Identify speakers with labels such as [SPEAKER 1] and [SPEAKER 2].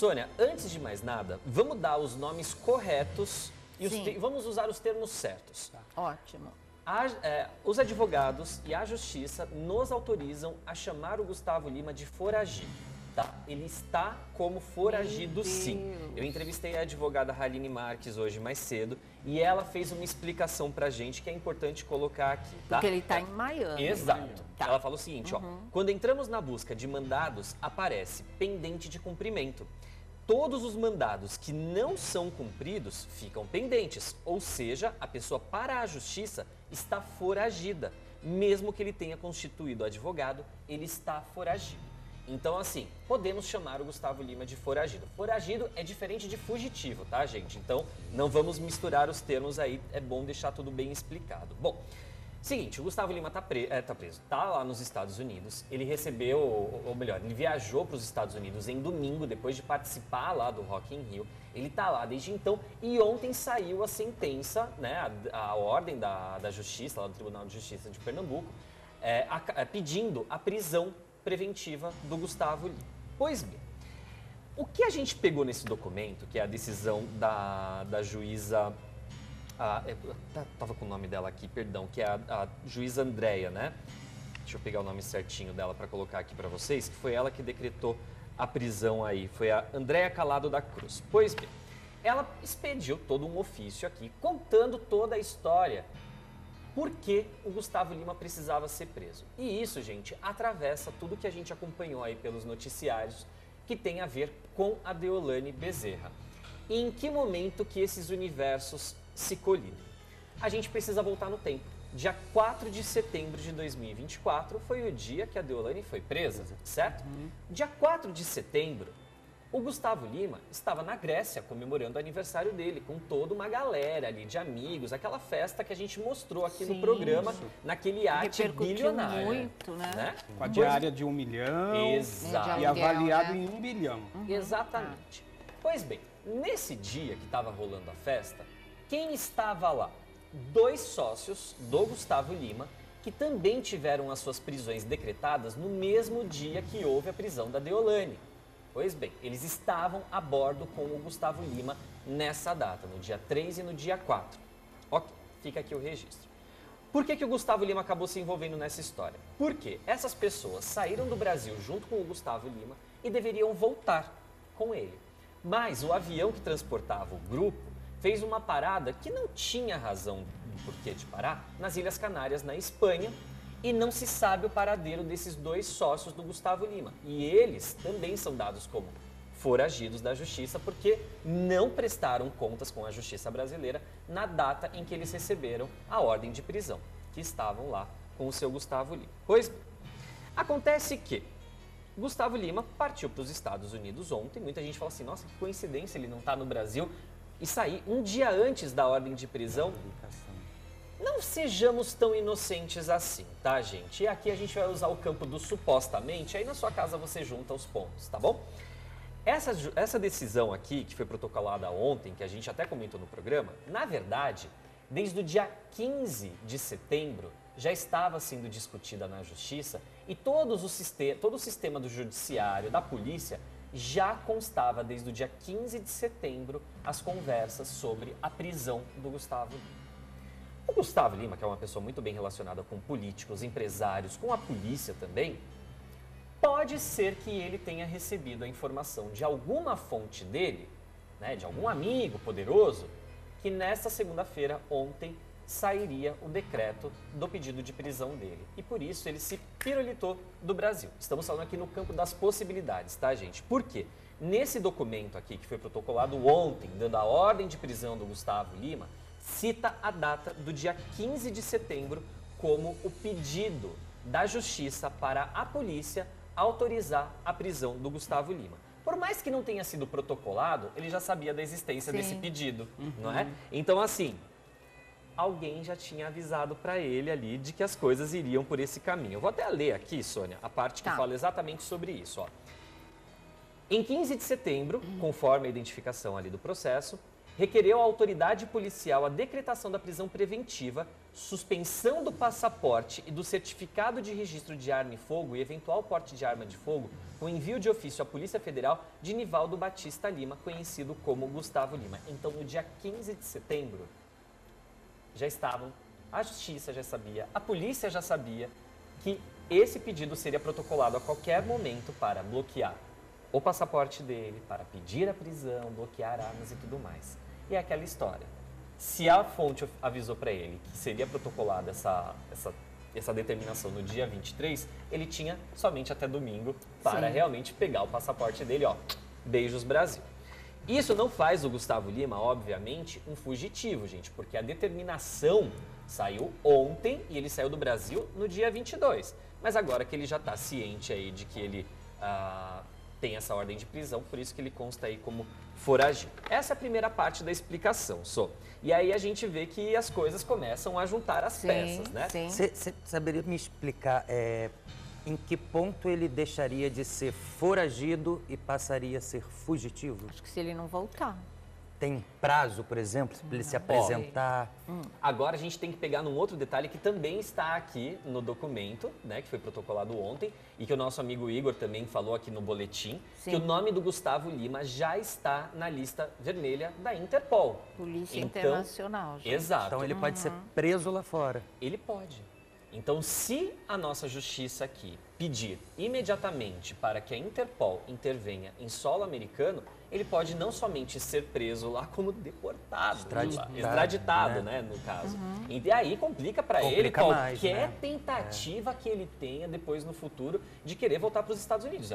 [SPEAKER 1] Sônia, antes de mais nada, vamos dar os nomes corretos e vamos usar os termos certos.
[SPEAKER 2] Ótimo.
[SPEAKER 1] Os advogados e a justiça nos autorizam a chamar o Gustavo Lima de foragido. Tá? Ele está como foragido, sim. Eu entrevistei a advogada Haline Marques hoje mais cedo e ela fez uma explicação pra gente que é importante colocar aqui. Tá?
[SPEAKER 2] Porque ele está em Miami.
[SPEAKER 1] Exato. Tá. Ela falou o seguinte, ó, quando entramos na busca de mandados, aparece pendente de cumprimento. Todos os mandados que não são cumpridos ficam pendentes, ou seja, a pessoa para a justiça está foragida. Mesmo que ele tenha constituído advogado, ele está foragido. Então, assim, podemos chamar o Gustavo Lima de foragido. Foragido é diferente de fugitivo, tá, gente? Então, não vamos misturar os termos aí, é bom deixar tudo bem explicado. Bom, seguinte, o Gustavo Lima tá preso, tá lá nos Estados Unidos. Ele recebeu, ou melhor, ele viajou para os Estados Unidos em domingo, depois de participar lá do Rock in Rio. Ele tá lá desde então e ontem saiu a sentença, né, a ordem da Justiça, lá do Tribunal de Justiça de Pernambuco, pedindo a prisão preventiva do Gustavo Lima. Pois bem, o que a gente pegou nesse documento, que é a decisão da juíza... Tava com o nome dela aqui, perdão, que é a juíza Andréia, né? Deixa eu pegar o nome certinho dela para colocar aqui para vocês, que foi ela que decretou a prisão aí, foi a Andréia Calado da Cruz. Pois bem, ela expediu todo um ofício aqui, contando toda a história, por que o Gustavo Lima precisava ser preso. E isso, gente, atravessa tudo que a gente acompanhou aí pelos noticiários, que tem a ver com a Deolane Bezerra. E em que momento que esses universos se colidem? A gente precisa voltar no tempo. Dia 4 de setembro de 2024 foi o dia que a Deolane foi presa, certo? Dia 4 de setembro, o Gustavo Lima estava na Grécia comemorando o aniversário dele, com toda uma galera ali de amigos, aquela festa que a gente mostrou aqui no programa, naquele iate bilionário.
[SPEAKER 2] Muito, né?
[SPEAKER 3] Com a diária de 1 milhão
[SPEAKER 1] Exato.
[SPEAKER 3] e avaliado em 1 bilhão.
[SPEAKER 1] Exatamente. Pois bem, nesse dia que estava rolando a festa, quem estava lá? 2 sócios do Gustavo Lima, que também tiveram as suas prisões decretadas no mesmo dia que houve a prisão da Deolane. Pois bem, eles estavam a bordo com o Gustavo Lima nessa data, no dia 3 e no dia 4. Ok, fica aqui o registro. Por que o Gustavo Lima acabou se envolvendo nessa história? Porque essas pessoas saíram do Brasil junto com o Gustavo Lima e deveriam voltar com ele. Mas o avião que transportava o grupo fez uma parada que não tinha razão do porquê de parar nas Ilhas Canárias, na Espanha, e não se sabe o paradeiro desses 2 sócios do Gustavo Lima. E eles também são dados como foragidos da justiça porque não prestaram contas com a justiça brasileira na data em que eles receberam a ordem de prisão, que estavam lá com o seu Gustavo Lima. Pois bem, acontece que Gustavo Lima partiu para os Estados Unidos ontem. Muita gente fala assim, nossa, que coincidência, ele não está no Brasil, e sair um dia antes da ordem de prisão. Não sejamos tão inocentes assim, tá, gente? E aqui a gente vai usar o campo do supostamente, aí na sua casa você junta os pontos, tá bom? Essa decisão aqui, que foi protocolada ontem, que a gente até comentou no programa, na verdade, desde o dia 15 de setembro, já estava sendo discutida na Justiça e todo o sistema do Judiciário, da Polícia, já constava desde o dia 15 de setembro as conversas sobre a prisão do Gustavo Lima. O Gustavo Lima, que é uma pessoa muito bem relacionada com políticos, empresários, com a polícia também, pode ser que ele tenha recebido a informação de alguma fonte dele, né, de algum amigo poderoso, que nesta segunda-feira, ontem, sairia o decreto do pedido de prisão dele. E por isso ele se pirulitou do Brasil. Estamos falando aqui no campo das possibilidades, tá, gente? Por quê? Nesse documento aqui, que foi protocolado ontem, dando a ordem de prisão do Gustavo Lima, cita a data do dia 15 de setembro como o pedido da Justiça para a polícia autorizar a prisão do Gustavo Lima. Por mais que não tenha sido protocolado, ele já sabia da existência desse pedido, não é? Então, assim, alguém já tinha avisado para ele ali de que as coisas iriam por esse caminho. Eu vou até ler aqui, Sônia, a parte que fala exatamente sobre isso, ó. Em 15 de setembro, conforme a identificação ali do processo, requereu à autoridade policial a decretação da prisão preventiva, suspensão do passaporte e do certificado de registro de arma e fogo e eventual porte de arma de fogo, com envio de ofício à Polícia Federal de Nivaldo Batista Lima, conhecido como Gustavo Lima. Então, no dia 15 de setembro, já estavam, a Justiça já sabia, a polícia já sabia que esse pedido seria protocolado a qualquer momento para bloquear o passaporte dele, para pedir a prisão, bloquear armas e tudo mais. E é aquela história. Se a fonte avisou para ele que seria protocolada essa determinação no dia 23, ele tinha somente até domingo para realmente pegar o passaporte dele, ó. Beijos, Brasil. Isso não faz o Gustavo Lima, obviamente, um fugitivo, gente, porque a determinação saiu ontem e ele saiu do Brasil no dia 22. Mas agora que ele já está ciente aí de que ele tem essa ordem de prisão, por isso que ele consta aí como foragido. Essa é a primeira parte da explicação, Sô. E aí a gente vê que as coisas começam a juntar as peças, né?
[SPEAKER 4] Você saberia me explicar em que ponto ele deixaria de ser foragido e passaria a ser fugitivo?
[SPEAKER 2] Acho que se ele não voltar.
[SPEAKER 4] Tem prazo, por exemplo, para ele se apresentar?
[SPEAKER 1] Agora a gente tem que pegar num outro detalhe que também está aqui no documento, né, que foi protocolado ontem, e que o nosso amigo Igor também falou aqui no boletim, que o nome do Gustavo Lima já está na lista vermelha da Interpol.
[SPEAKER 2] Polícia Internacional. Gente.
[SPEAKER 1] Exato.
[SPEAKER 4] Então ele pode ser preso lá fora.
[SPEAKER 1] Ele pode. Então, se a nossa justiça aqui pedir imediatamente para que a Interpol intervenha em solo americano, ele pode não somente ser preso lá, como deportado, extraditado, né, no caso. E aí complica para ele qualquer tentativa que ele tenha depois no futuro de querer voltar para os Estados Unidos.